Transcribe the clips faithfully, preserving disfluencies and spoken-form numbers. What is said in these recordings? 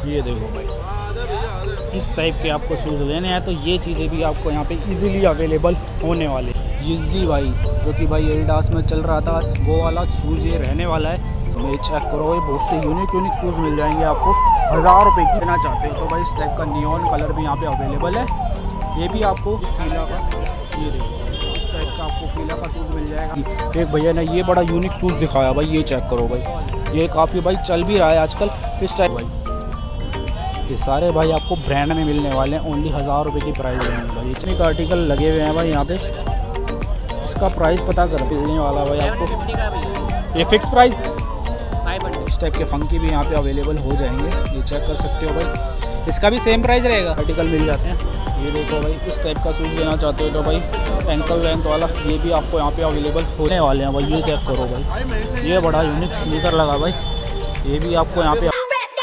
ये देखो भाई, इस टाइप के आपको शूज़ लेने हैं तो ये चीज़ें भी आपको यहाँ पे इजीली अवेलेबल होने वाले। यीज़ी भाई, जो कि भाई एडिडास में चल रहा था, वो वाला शूज़ ये रहने वाला है। इसमें चेक करो, ये बहुत से यूनिक यूनिक शूज़ मिल जाएंगे आपको हज़ार रुपये की। लेना चाहते हो तो भाई इस टाइप का नियॉन कलर भी यहाँ पे अवेलेबल है। ये भी आपको फीला का, ये देखो इस टाइप का आपको फीला का शूज़ मिल जाएगा। एक भैया ने ये बड़ा यूनिक शूज़ दिखाया भाई, ये चेक करो भाई, ये काफ़ी भाई चल भी रहा है आजकल इस टाइप। भाई ये सारे भाई आपको ब्रांड में मिलने वाले हैं, ओनली हज़ार रुपये की प्राइस रहेंगे भाई। इतने का आर्टिकल लगे हुए हैं भाई यहाँ पे, इसका प्राइस पता कर मिलने वाला भाई आपको। ये फिक्स प्राइस, इस टाइप के फंकी भी यहाँ पे अवेलेबल हो जाएंगे, ये चेक कर सकते हो भाई। इसका भी सेम प्राइस रहेगा, आर्टिकल मिल जाते हैं। ये देखो भाई, इस टाइप का शूज़ लेना चाहते हो तो भाई एंकल लेंथ वाला, ये भी आपको यहाँ पे अवेलेबल होने वाले हैं भाई। ये चेक करो भाई, ये बड़ा यूनिक स्नीकर लगा भाई, ये भी आपको यहाँ पे।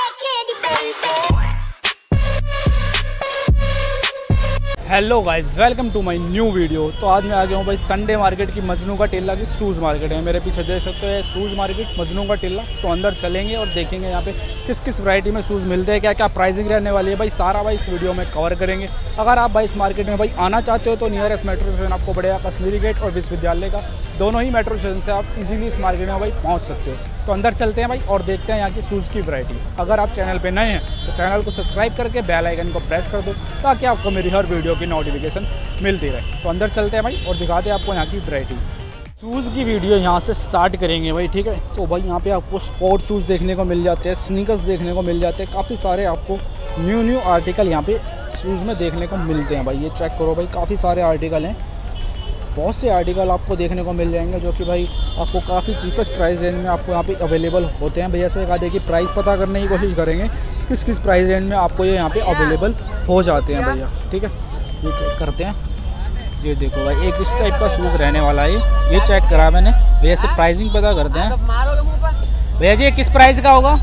Hello guys, welcome to my new video. तो आज मैं आ गया हूँ भाई संडे मार्केट की, मजनू का टिल्ला की शूज़ मार्केट है। मेरे पीछे देख सकते हो शूज़ मार्केट मजनू का टिल्ला। तो अंदर चलेंगे और देखेंगे यहाँ पे किस किस वैरायटी में शूज़ मिलते हैं, क्या क्या प्राइसिंग रहने वाली है भाई, सारा भाई इस वीडियो में कवर करेंगे। अगर आप भाई इस मार्केट में भाई आना चाहते हो तो नियरेस्ट मेट्रो स्टेशन आपको पड़ेगा कश्मीरी गेट और विश्वविद्यालय का, दोनों ही मेट्रो स्टेशन से आप इजीली इस मार्केट में भाई पहुँच सकते हो। तो अंदर चलते हैं भाई और देखते हैं यहाँ की शूज़ की वैरायटी। अगर आप चैनल पे नए हैं तो चैनल को सब्सक्राइब करके बेल आइकन को प्रेस कर दो ताकि आपको मेरी हर वीडियो की नोटिफिकेशन मिलती रहे। तो अंदर चलते हैं भाई और दिखाते हैं आपको यहाँ की वैरायटी। शूज़ की वीडियो यहाँ से स्टार्ट करेंगे भाई, ठीक है। तो भाई यहाँ पे आपको स्पोर्ट शूज़ देखने को मिल जाते हैं, स्नीकर्स देखने को मिल जाते हैं, काफ़ी सारे आपको न्यू न्यू आर्टिकल यहाँ पे शूज़ में देखने को मिलते हैं भाई। ये चेक करो भाई, काफ़ी सारे आर्टिकल हैं, बहुत से आर्टिकल आपको देखने को मिल जाएंगे जो कि भाई आपको काफ़ी चीपेस्ट प्राइस रेंज में आपको यहाँ पे अवेलेबल होते हैं। भैया से कहा देखिए प्राइस पता करने की कोशिश करेंगे किस किस प्राइस रेंज में आपको ये यहाँ पे अवेलेबल हो जाते हैं भैया, ठीक है। ये चेक करते हैं, ये देखो भाई एक इस टाइप का शूज़ रहने वाला है, ये चेक करा मैंने। भैया से प्राइसिंग पता करते हैं। भैया जी ये किस प्राइस का होगा?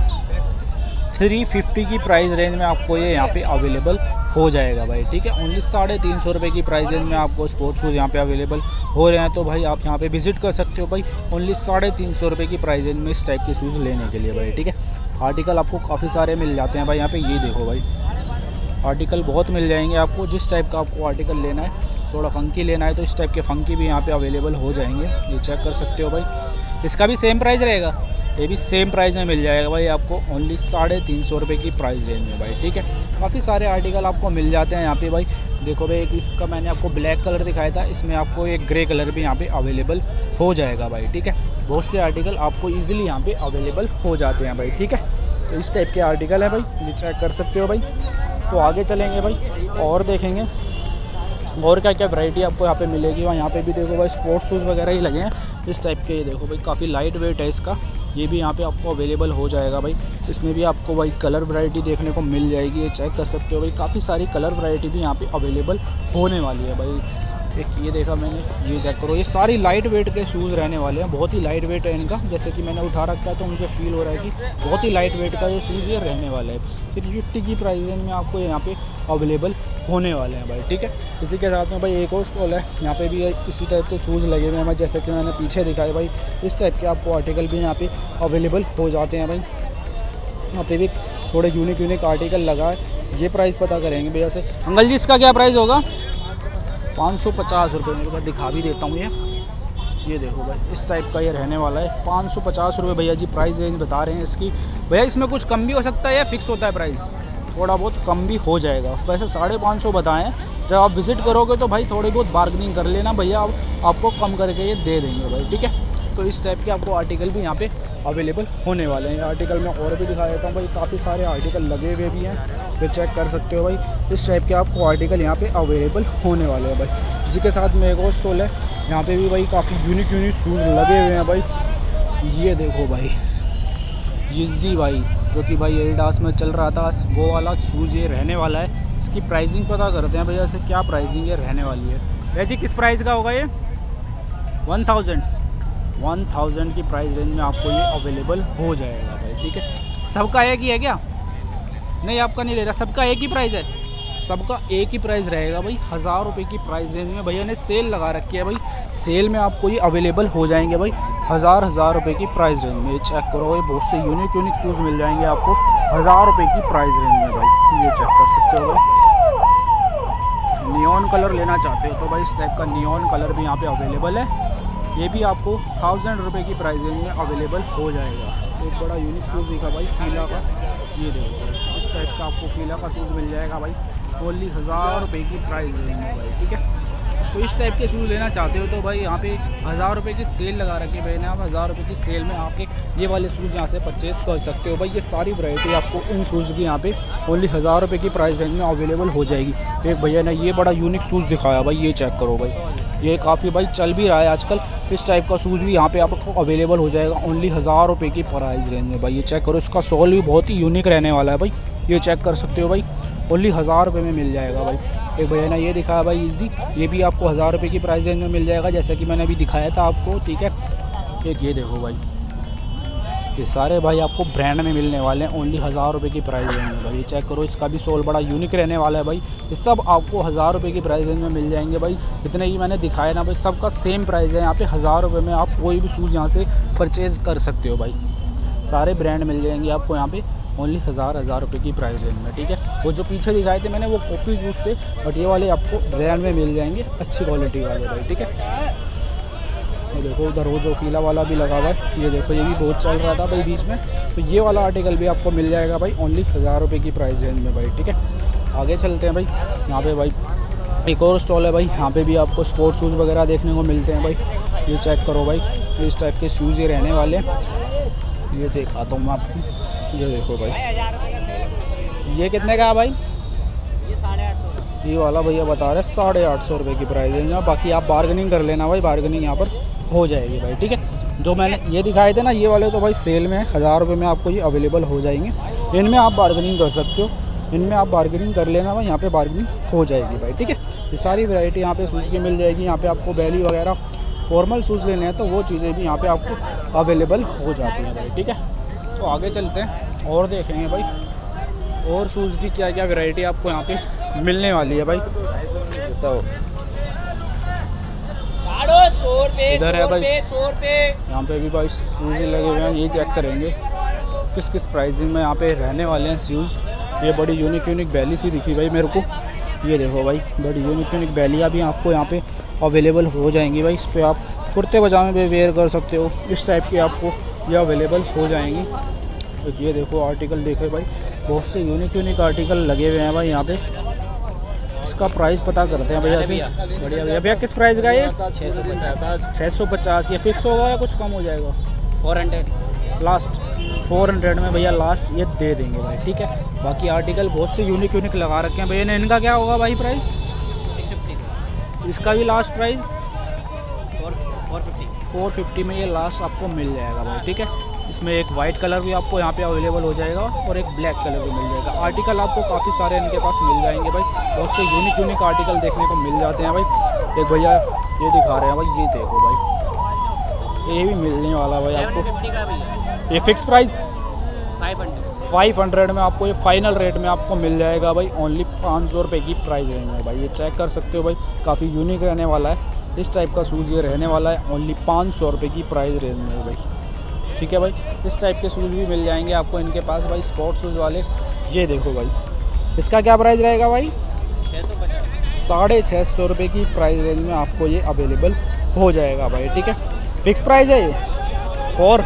थ्री फिफ्टी की प्राइस रेंज में आपको ये यहाँ पे अवेलेबल हो जाएगा भाई, ठीक है। ओनली साढ़े तीन सौ रुपये की प्राइस रेंज में आपको स्पोर्ट्स शूज़ यहाँ पे अवेलेबल हो रहे हैं। तो भाई आप यहाँ पे विजिट कर सकते हो भाई, ओनली साढ़े तीन सौ रुपये की प्राइस रेंज में इस टाइप के शूज़ लेने के लिए भाई, ठीक है। आर्टिकल आपको काफ़ी सारे मिल जाते हैं भाई यहाँ पे। ये देखो भाई आर्टिकल बहुत मिल जाएंगे आपको, जिस टाइप का आपको आर्टिकल लेना है, थोड़ा फंकी लेना है तो इस टाइप के फंकी भी यहाँ पे अवेलेबल हो जाएंगे, ये चेक कर सकते हो भाई। इसका भी सेम प्राइस रहेगा, ये भी सेम प्राइस में मिल जाएगा भाई आपको, ओनली साढ़े तीन सौ रुपये की प्राइस रेंज में भाई, ठीक है। काफ़ी सारे आर्टिकल आपको मिल जाते हैं यहाँ पे भाई। देखो भाई एक इसका मैंने आपको ब्लैक कलर दिखाया था, इसमें आपको एक ग्रे कलर भी यहाँ पे अवेलेबल हो जाएगा भाई, ठीक है। बहुत से आर्टिकल आपको ईजिली यहाँ पे अवेलेबल हो जाते हैं भाई, ठीक है। तो इस टाइप के आर्टिकल हैं भाई, ये चेक कर सकते हो भाई। तो आगे चलेंगे भाई और देखेंगे और क्या क्या वैरायटी आपको यहाँ पे मिलेगी। और यहाँ पे भी देखो भाई स्पोर्ट्स शूज़ वगैरह ही लगे हैं इस टाइप के। ये देखो भाई काफ़ी लाइट वेट है इसका, ये भी यहाँ पे आपको अवेलेबल हो जाएगा भाई। इसमें भी आपको भाई कलर वैरायटी देखने को मिल जाएगी, ये चेक कर सकते हो भाई। काफ़ी सारी कलर वैरायटी भी यहाँ पे अवेलेबल होने वाली है भाई। एक ये देखा मैंने, ये चेक करो, ये सारी लाइट वेट के शूज़ रहने वाले हैं, बहुत ही लाइट वेट है इनका। जैसे कि मैंने उठा रखा है तो मुझे फील हो रहा है कि बहुत ही लाइट वेट का ये शूज़ ये रहने वाला है। थ्री फिफ्टी की प्राइस रेंज में आपको यहाँ पे अवेलेबल होने वाले हैं भाई, ठीक है। इसी के साथ में भाई एक और स्टॉल है, यहाँ पे भी इसी टाइप के शूज़ लगे हुए हैं भाई, जैसे कि मैंने पीछे दिखाए भाई। इस टाइप के आपको आर्टिकल भी यहाँ पे अवेलेबल हो जाते हैं भाई। यहाँ पे भी थोड़े यूनिक यूनिक आर्टिकल लगा है, ये प्राइस पता करेंगे भैया से। अंकल जी इसका क्या प्राइस होगा? पाँच सौ पचास रुपये। मेरे को दिखा भी देता हूँ, ये ये देखो भाई इस टाइप का ये रहने वाला है, पाँच सौ पचास रुपये भैया जी प्राइस रेंज बता रहे हैं इसकी। भैया इसमें कुछ कम भी हो सकता है या फिक्स होता है प्राइस? थोड़ा बहुत कम भी हो जाएगा, वैसे साढ़े पाँच सौ बताएँ। जब आप विज़िट करोगे तो भाई थोड़ी बहुत बार्गेनिंग कर लेना भैया, आप आपको कम करके ये दे देंगे भाई, ठीक है। तो इस टाइप के आपको आर्टिकल भी यहाँ पे अवेलेबल होने वाले हैं। आर्टिकल मैं और भी दिखा देता हूँ भाई, काफ़ी सारे आर्टिकल लगे हुए भी हैं, फिर चेक कर सकते हो भाई। इस टाइप के आपको आर्टिकल यहाँ पे अवेलेबल होने वाले हैं भाई। जिसके साथ में एक और स्टॉल है, यहाँ पे भी भाई काफ़ी यूनिक यूनिक शूज़ लगे हुए हैं भाई। ये देखो भाई यीज़ी भाई, जो कि भाई एडिडास में चल रहा था, वो वाला शूज़ ये रहने वाला है। इसकी प्राइसिंग पता करते हैं भैया से, क्या प्राइसिंग ये रहने वाली है। भैया जी किस प्राइस का होगा ये? वन थाउजेंड वन थाउजेंड की प्राइस रेंज में आपको ये अवेलेबल हो जाएगा भाई, ठीक है। सबका एक ही है क्या? नहीं आपका नहीं ले रहा, सबका एक ही प्राइस है, सबका एक ही प्राइस रहेगा भाई। हज़ार रुपये की प्राइस रेंज में भैया ने सेल लगा रखी है भाई, सेल में आपको ये अवेलेबल हो जाएंगे भाई। हज़ार हज़ार रुपये की प्राइस रेंज में। चेक करो भाई, बहुत से यूनिक यूनिक शूज़ मिल जाएंगे आपको हज़ार रुपये की प्राइस रेंज में भाई। ये चेक कर सकते हो भाई। नियॉन कलर लेना चाहते हो तो भाई इस टाइप का नियॉन कलर भी यहाँ पे अवेलेबल है। ये भी आपको थाउजेंड रुपये की प्राइस रेंज में अवेलेबल हो जाएगा। एक बड़ा यूनिक शूज़ दिखा भाई फीला का, ये देखो इस टाइप का आपको फीला का शूज़ मिल जाएगा भाई ओनली हज़ार रुपये की प्राइस रेंज में भाई। ठीक है, तो इस टाइप के शूज़ लेना चाहते हो तो भाई यहाँ पे हज़ार रुपये की सेल लगा रखी है भाई ने। आप हज़ार रुपये की सेल में आके ये वाले शूज़ यहाँ से परचेज़ कर सकते हो भाई। ये सारी वैरायटी आपको इन शूज़ की यहाँ पे ओनली हज़ार रुपये की प्राइस रेंज में अवेलेबल हो जाएगी। एक भैया ने ये बड़ा यूनिक शूज़ दिखाया भाई, ये चेक करो भाई, ये काफ़ी भाई चल भी रहा है आजकल। इस टाइप का शूज़ भी यहाँ पे आपको अवेलेबल हो जाएगा ओनली हज़ार रुपये की प्राइस रेंज में भाई। ये चेक करो, इसका सोल भी बहुत ही यूनिक रहने वाला है भाई। ये चेक कर सकते हो भाई, ओनली हज़ार रुपये में मिल जाएगा भाई। एक भैया ने ये दिखाया भाई इजी, ये भी आपको हज़ार रुपये की प्राइस रेंज में मिल जाएगा जैसा कि मैंने अभी दिखाया था आपको। ठीक है, एक ये देखो भाई, ये सारे भाई आपको ब्रांड में मिलने वाले हैं ओनली हज़ार रुपये की प्राइस रेंज में भाई। ये चेक करो, इसका भी सोल बड़ा यूनिक रहने वाला है भाई। ये सब आपको हज़ार रुपये की प्राइस रेंज में मिल जाएंगे भाई। इतने ही मैंने दिखाया ना भाई, सबका सेम प्राइस है यहाँ पे। हज़ार रुपये में आप कोई भी शूज़ यहाँ से परचेज़ कर सकते हो भाई। सारे ब्रांड मिल जाएंगे आपको यहाँ पे ओनली हज़ार हज़ार रुपये की प्राइस रेंज में। ठीक है, वो जो पीछे दिखाए थे मैंने वो कॉपी शूज़ थे, बट ये वाले आपको ब्रांड में मिल जाएंगे अच्छी क्वालिटी वाले भाई। ठीक है, ये देखो उधर वो जो फीला वाला भी लगा हुआ है, ये देखो ये भी बहुत चल रहा था भाई बीच में। तो ये वाला आर्टिकल भी आपको मिल जाएगा भाई ओनली हज़ार रुपये की प्राइस रेंज में भाई। ठीक है, आगे चलते हैं भाई। यहाँ पे भाई एक और स्टॉल है भाई, यहाँ पे भी आपको स्पोर्ट्स शूज़ वगैरह देखने को मिलते हैं भाई। ये चेक करो भाई, इस टाइप के शूज़ ये रहने वाले हैं। ये दिखाता हूँ मैं आपको, ये देखो भाई, ये कितने का है भाई? ये वाला भैया बता रहे साढ़े आठ सौ रुपये की प्राइस है। बाकी आप बार्गेनिंग कर लेना भाई, बार्गेनिंग यहाँ पर हो जाएगी भाई। ठीक है, जो मैंने ये दिखाए थे ना ये वाले तो भाई सेल में हज़ार रुपये में आपको ये अवेलेबल हो जाएंगे। इनमें आप बार्गेनिंग कर सकते हो, इनमें आप बार्गेनिंग कर लेना भाई, यहाँ पे बार्गेनिंग हो जाएगी भाई। ठीक है, ये सारी वैरायटी यहाँ पे शूज़ की मिल जाएगी। यहाँ पे आपको बैली वगैरह फॉर्मल शूज़ लेने हैं तो वो चीज़ें भी यहाँ पे आपको अवेलेबल हो जाती हैं भाई। ठीक है, तो आगे चलते हैं और देखेंगे भाई और शूज़ की क्या क्या वैरायटी आपको यहाँ पे मिलने वाली है भाई। बताओ, इधर है भाई, यहाँ पे भी भाई शूज़ लगे हुए हैं। ये चेक करेंगे किस किस प्राइसिंग में यहाँ पे रहने वाले हैं शूज़। ये बड़ी यूनिक यूनिक बैली सी दिखी भाई मेरे को। ये देखो भाई, बड़ी यूनिक यूनिक बैलियाँ भी आपको यहाँ पे अवेलेबल हो जाएंगी भाई। इस पर आप कुर्ते पजामे पे वेयर कर सकते हो, इस टाइप की आपको ये अवेलेबल हो जाएंगी। तो ये देखो आर्टिकल देखो भाई, बहुत से यूनिक यूनिक आर्टिकल लगे हुए हैं भाई यहाँ पे। इसका प्राइस पता करते हैं भैया से। बढ़िया भैया, भैया किस प्राइस का ये? छः सौ पचास। छः सौ पचास। ये फिक्स होगा या कुछ कम हो जाएगा? Four hundred last, four hundred में भैया लास्ट ये दे देंगे भाई। ठीक है, बाकी आर्टिकल बहुत से यूनिक यूनिक लगा रखे हैं भैया ने। इनका क्या होगा भाई प्राइस? Six fifty. इसका भी last price four four fifty four fifty में ये लास्ट आपको मिल जाएगा भाई। ठीक है, इसमें एक वाइट कलर भी आपको यहाँ पे अवेलेबल हो जाएगा और एक ब्लैक कलर भी मिल जाएगा। आर्टिकल आपको काफ़ी सारे इनके पास मिल जाएंगे भाई। बहुत से यूनिक यूनिक आर्टिकल देखने को मिल जाते हैं भाई। एक भैया ये दिखा रहे हैं भाई, ये देखो भाई, ये भी मिलने वाला भाई आपको। का भी ये fix price five hundred five hundred में आपको ये फाइनल रेट में आपको मिल जाएगा भाई ओनली पाँच सौ रुपये की प्राइस रेंज में भाई। ये चेक कर सकते हो भाई, काफ़ी यूनिक रहने वाला है। इस टाइप का शूज़ ये रहने वाला है ओनली पाँच सौ रुपये की प्राइस रेंज में भाई। ठीक है भाई, इस टाइप के शूज़ भी मिल जाएंगे आपको इनके पास भाई, स्पोर्ट्स शूज़ वाले। ये देखो भाई, इसका क्या प्राइस रहेगा भाई? छः सौ पचास। साढ़े छः सौ रुपये की प्राइस रेंज में आपको ये अवेलेबल हो जाएगा भाई। ठीक है, फिक्स प्राइस है ये और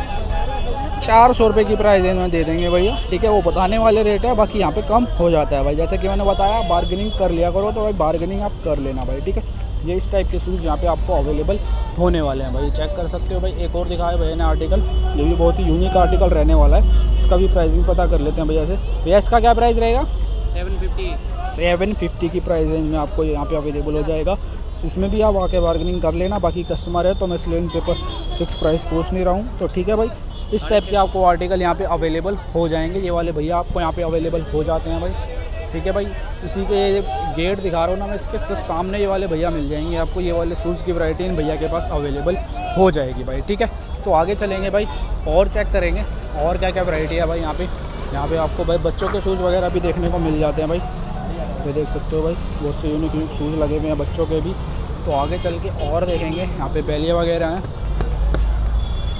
चार सौ रुपये की प्राइस रेंज में दे देंगे भैया। ठीक है, वो बताने वाले रेट है, बाकी यहाँ पे कम हो जाता है भाई। जैसे कि मैंने बताया बार्गेनिंग कर लिया करो, तो भाई बार्गेनिंग आप कर लेना भाई। ठीक है, ये इस टाइप के शूज़ यहाँ पे आपको अवेलेबल होने वाले हैं भाई। चेक कर सकते हो भाई। एक और दिखाया भैया ने आर्टिकल, ये भी बहुत ही यूनिक आर्टिकल रहने वाला है। इसका भी प्राइसिंग पता कर लेते हैं भैया से। भैया इसका क्या प्राइस रहेगा? सेवन फिफ्टी सेवन फिफ्टी की प्राइस रेंज में आपको यहाँ पे अवेलेबल हो जाएगा। इसमें भी आप आके बार्गेनिंग कर लेना। बाकी कस्टमर है तो मैं इसलिए इनसे पर फिक्स प्राइस पूछ नहीं रहा हूँ। तो ठीक है भाई, इस टाइप के आपको आर्टिकल यहाँ पे अवेलेबल हो जाएंगे। ये वाले भैया आपको यहाँ पे अवेलेबल हो जाते हैं भाई। ठीक है भाई, इसी के ये गेट दिखा रहा हूँ ना मैं, इसके सामने ये वाले भैया मिल जाएंगे आपको। ये वाले शूज़ की वैरायटी इन भैया के पास अवेलेबल हो जाएगी भाई। ठीक है, तो आगे चलेंगे भाई और चेक करेंगे और क्या क्या वैरायटी है भाई यहाँ पे। यहाँ पे आपको भाई बच्चों के शूज़ वगैरह भी देखने को मिल जाते हैं भाई। ये देख सकते हो भाई, बहुत से यूनिक यूनिक शूज़ लगे हुए हैं बच्चों के भी। तो आगे चल के और देखेंगे, यहाँ पे बैलियाँ वगैरह हैं।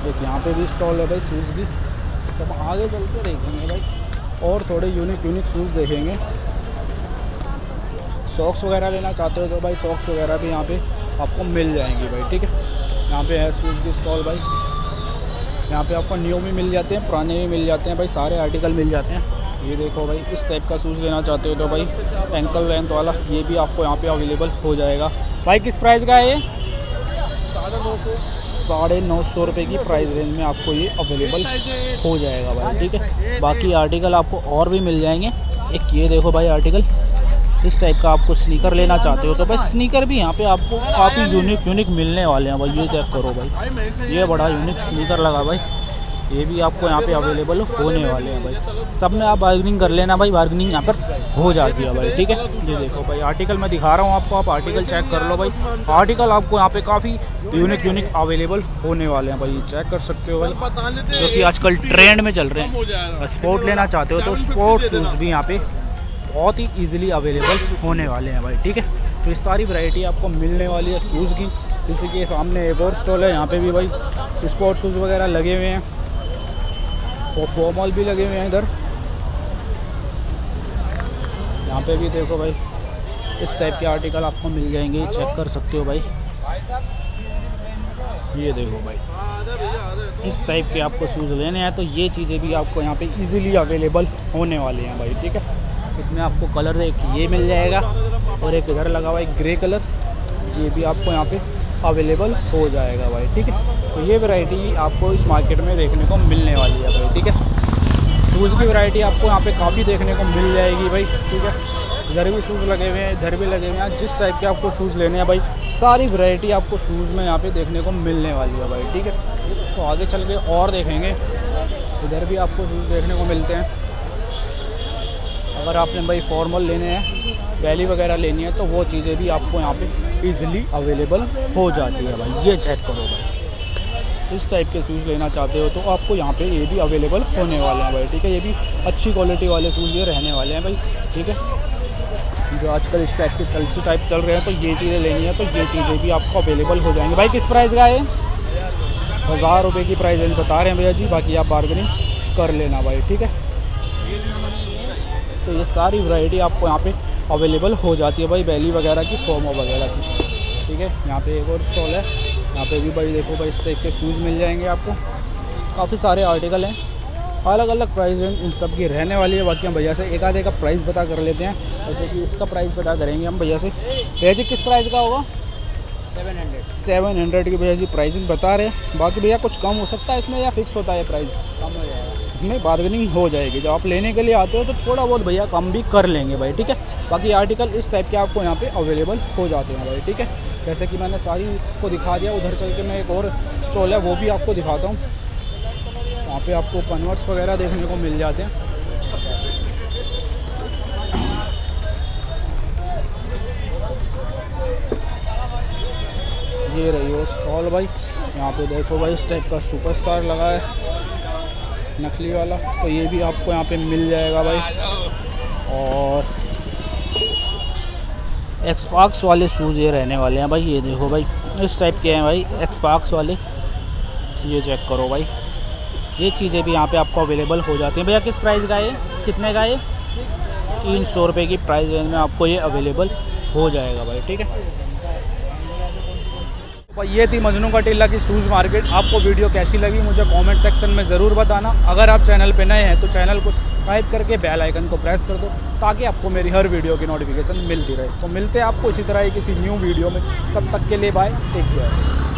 देखिए यहाँ पे भी स्टॉल है भाई शूज़ की। तो हम आगे चल के देखेंगे भाई और थोड़े यूनिक यूनिक शूज़ देखेंगे। सॉक्स वगैरह लेना चाहते हो तो भाई सॉक्स वगैरह भी यहाँ पे आपको मिल जाएंगी भाई, ठीक है। यहाँ पे है शूज़ की स्टॉल भाई। यहाँ पे आपको न्यू भी मिल जाते हैं, पुराने भी मिल जाते हैं भाई, सारे आर्टिकल मिल जाते हैं। ये देखो भाई, इस टाइप का शूज़ लेना चाहते हो तो भाई एंकल लेंथ वाला ये भी आपको यहाँ पे अवेलेबल हो जाएगा भाई। किस प्राइस का है ये? साढ़े नौ सौ साढ़े नौ सौ रुपये की प्राइस रेंज में आपको ये अवेलेबल हो जाएगा भाई, ठीक है। बाकी आर्टिकल आपको और भी मिल जाएंगे। एक ये देखो भाई आर्टिकल, इस टाइप का आपको स्नीकर लेना चाहते हो तो भाई स्नीकर भी यहाँ पे आपको काफ़ी यूनिक यूनिक मिलने वाले हैं भाई। ये चेक करो भाई, ये बड़ा यूनिक स्नीकर लगा भाई, ये भी आपको यहाँ पे अवेलेबल होने वाले हैं भाई। सब में आप बार्गेनिंग कर लेना भाई, बार्गेनिंग यहाँ पर हो जाती है भाई, ठीक है। ये देखो भाई आर्टिकल मैं दिखा रहा हूँ आपको, आप आर्टिकल चेक कर लो भाई। आर्टिकल आपको यहाँ पे काफ़ी यूनिक यूनिक अवेलेबल होने वाले हैं भाई, ये चेक कर सकते हो भाई, जो कि आजकल ट्रेंड में चल रहे हैं। स्पोर्ट लेना चाहते हो तो स्पोर्ट शूज़ भी यहाँ पे बहुत ही ईजिली अवेलेबल होने वाले हैं भाई, ठीक है। तो ये सारी वैरायटी आपको मिलने वाली है शूज़ की। जैसे कि सामने एक और स्टॉल है, यहाँ पे भी भाई स्पोर्ट शूज़ वगैरह लगे हुए हैं और फॉर्मल भी लगे हुए हैं इधर। यहाँ पे भी देखो भाई इस टाइप के आर्टिकल आपको मिल जाएंगे, चेक कर सकते हो भाई। ये देखो भाई इस टाइप के आपको शूज़ लेने हैं तो ये चीज़ें भी आपको यहाँ पे इजीली अवेलेबल होने वाली हैं भाई, ठीक है। इसमें आपको कलर एक ये मिल जाएगा और एक इधर लगा हुआ है ग्रे कलर, ये भी आपको यहाँ पे अवेलेबल हो जाएगा भाई, ठीक है। तो ये वैरायटी आपको इस मार्केट में देखने को मिलने वाली है भाई, ठीक है। शूज़ की वैरायटी आपको यहाँ पे काफ़ी देखने को मिल जाएगी भाई, ठीक है। इधर भी शूज़ लगे हुए हैं, इधर भी लगे हुए हैं। जिस टाइप के आपको शूज़ लेने हैं भाई, सारी वैरायटी आपको शूज़ में यहाँ पे देखने को मिलने वाली है भाई, ठीक है। तो आगे चल के और देखेंगे, इधर भी आपको शूज़ देखने को मिलते हैं। अगर आपने भाई फॉर्मल लेने हैं, वैली वगैरह लेनी है तो वो चीज़ें भी आपको यहाँ पे इजीली अवेलेबल हो जाती है भाई। ये चेक करो भाई, इस टाइप के शूज़ लेना चाहते हो तो आपको यहाँ पे ये भी अवेलेबल होने वाले हैं भाई, ठीक है। ये भी अच्छी क्वालिटी वाले शूज़ ये रहने वाले हैं भाई, ठीक है। जो आजकल इस टाइप के तलसी टाइप चल रहे हैं तो ये चीज़ें लेनी है तो ये चीज़ें भी आपको अवेलेबल हो जाएंगी भाई। किस प्राइस का है? हज़ार रुपये की प्राइस रेंज बता रहे हैं भैया जी, बाकी आप बार्गेनिंग कर लेना भाई, ठीक है। तो ये सारी वैरायटी आपको यहाँ पे अवेलेबल हो जाती है भाई, बैली वगैरह की, फॉर्मो वगैरह की, ठीक है। यहाँ पे एक और स्टॉल है, यहाँ पे भी भाई देखो भाई इस टाइप के शूज़ मिल जाएंगे आपको। काफ़ी सारे आर्टिकल हैं, अलग अलग प्राइस रेंज इन सब की रहने वाली है। बाकी हम भैया से एक आधे का प्राइस पता कर लेते हैं। जैसे कि इसका प्राइस पता करेंगे हम भैया से। भैया जी किस प्राइस का होगा? सेवन हंड्रेड सेवन हंड्रेड की भैया जी प्राइसिंग बता रहे हैं। बाकी भैया कुछ कम हो सकता है इसमें या फिक्स होता है प्राइस? कम हो जाएगा, इसमें बार्गेनिंग हो जाएगी। जब आप लेने के लिए आते हो तो थोड़ा बहुत भैया कम भी कर लेंगे भाई, ठीक है। बाकी आर्टिकल इस टाइप के आपको यहाँ पे अवेलेबल हो जाते हैं भाई, ठीक है। जैसे कि मैंने सारी को दिखा दिया, उधर चल के मैं एक और स्टॉल है वो भी आपको दिखाता हूँ। वहाँ पे आपको कन्वर्ट्स वगैरह देखने को मिल जाते हैं। ये रही हो स्टॉल भाई, यहाँ पे देखो भाई इस टाइप का सुपरस्टार लगा है नकली वाला, तो ये भी आपको यहाँ पे मिल जाएगा भाई। और एक्सपार्क्स वाले शूज़ ये रहने वाले हैं भाई। ये देखो भाई इस टाइप के हैं भाई एक्सपार्क्स वाले, ये चेक करो भाई। ये चीज़ें भी यहाँ पे आपको अवेलेबल हो जाती हैं। भैया किस प्राइस का है? कितने का है? तीन सौ रुपये की प्राइस रेंज में आपको ये अवेलेबल हो जाएगा भाई, ठीक है। भाई ये थी मजनू का टिल्ला की शूज़ मार्केट। आपको वीडियो कैसी लगी मुझे कमेंट सेक्शन में ज़रूर बताना। अगर आप चैनल पे नए हैं तो चैनल को सब्सक्राइब करके बेल आइकन को प्रेस कर दो ताकि आपको मेरी हर वीडियो की नोटिफिकेशन मिलती रहे। तो मिलते हैं आपको इसी तरह ही किसी न्यू वीडियो में, तब तक के लिए बाय, टेक केयर।